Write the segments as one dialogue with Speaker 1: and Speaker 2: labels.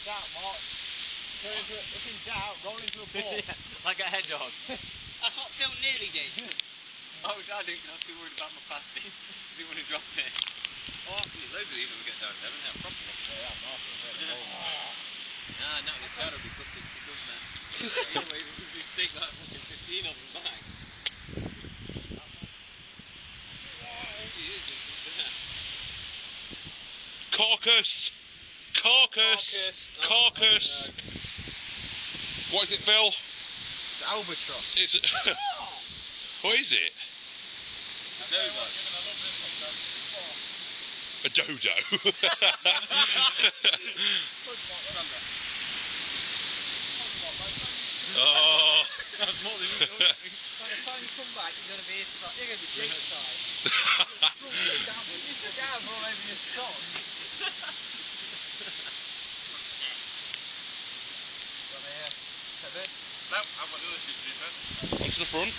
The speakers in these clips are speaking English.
Speaker 1: doubt, Mark. If in doubt, roll into a ball.
Speaker 2: Yeah, like a hedgehog.
Speaker 3: That's what Phil nearly did.
Speaker 2: Oh, I didn't. I was too worried about my pasty. I didn't want to drop it. Oh, loads of these will get down there, haven't they? Properly.
Speaker 1: Yeah, Mark.
Speaker 2: Nah, no, this guy will be cooked into the good man. Anyway, we'll be sick like fucking 15 of them back.
Speaker 4: Caucus! Caucus! Caucus! What is it, Phil?
Speaker 1: It's albatross.
Speaker 4: It's what is it? A dodo. Oh.
Speaker 2: That's more than you thought.
Speaker 3: By the time you come back, you're going to be inside. You're going to be deep inside. You should down all over your sock.
Speaker 2: No, I've got the other shoes to do first.
Speaker 4: Onto the front.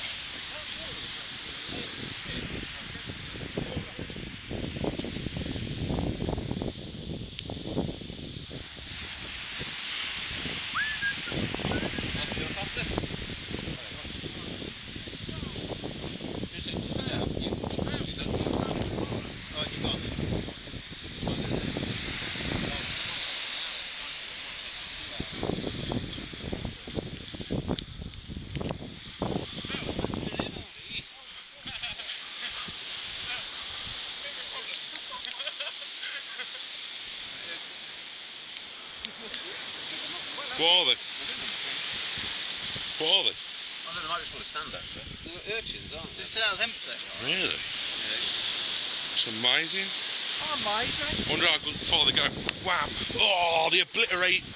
Speaker 4: What are they? What are they?
Speaker 2: Oh no, they might be full of sand actually. They're urchins, aren't they?
Speaker 3: They said that was empty.
Speaker 4: Really?
Speaker 2: Yeah.
Speaker 4: It's amazing.
Speaker 3: Oh, amazing.
Speaker 4: I wonder how good before they go. Wham! Oh, they obliterate.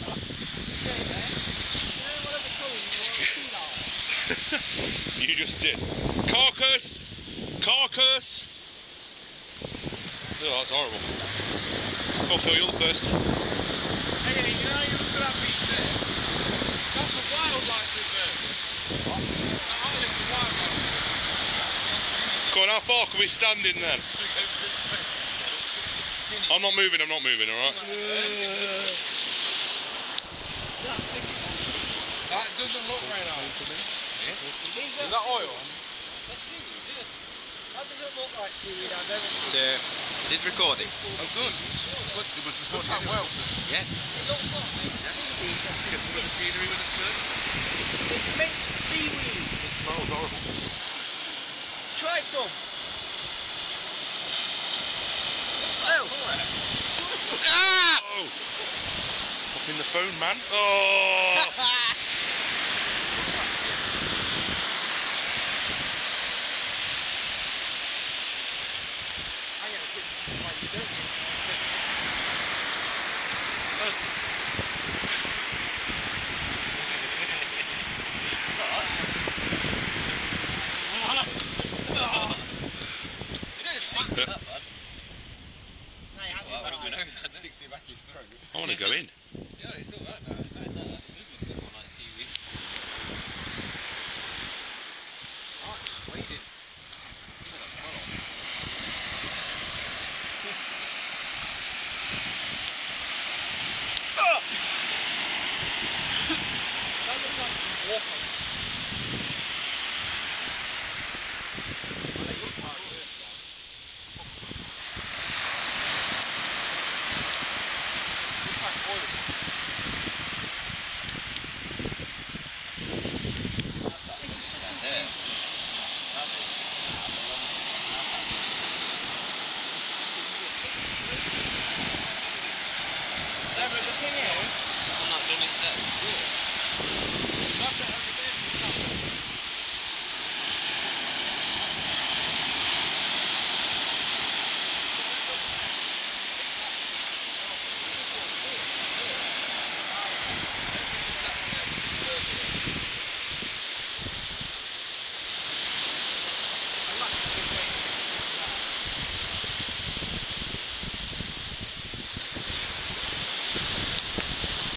Speaker 4: You just did. Caucus! Caucus! Oh, that's horrible. Go on, Phil, you're the first.
Speaker 1: Hey, you know you look at that beach there? That's a wildlife reserve. What? That island's a wildlife reserve.
Speaker 4: Go on, how far can we stand in then? I'm not moving, alright?
Speaker 1: That doesn't look very nice.
Speaker 3: Is
Speaker 1: that oil?
Speaker 3: That doesn't look like seaweed I've ever seen.
Speaker 2: It's recording.
Speaker 4: Oh, good. It was recorded.
Speaker 1: Well.
Speaker 2: Yes.
Speaker 3: It looks like seaweed.
Speaker 2: Get some of the scenery with us good.
Speaker 3: It's mixed seaweed.
Speaker 4: It smells horrible.
Speaker 3: Try some. Oh.
Speaker 4: Ah! Oh. Up in the phone, man. Oh! I want to go in.
Speaker 2: Yeah, it's alright. No, it's alright. It does look a bit more like seaweed. Oh, waiting.
Speaker 1: That looks like water.
Speaker 3: Yeah, but the thing is,
Speaker 2: I'm not done it set.